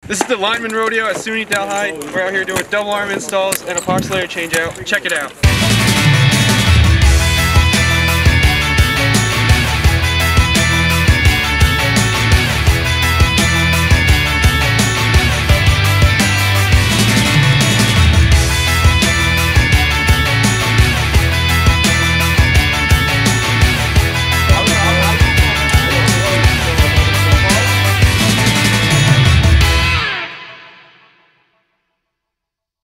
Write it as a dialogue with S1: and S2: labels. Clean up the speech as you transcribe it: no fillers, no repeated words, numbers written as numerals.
S1: This is the Linemen Rodeo at SUNY Delhi. We're out here doing double arm installs and epoxy layer change out. Check it out.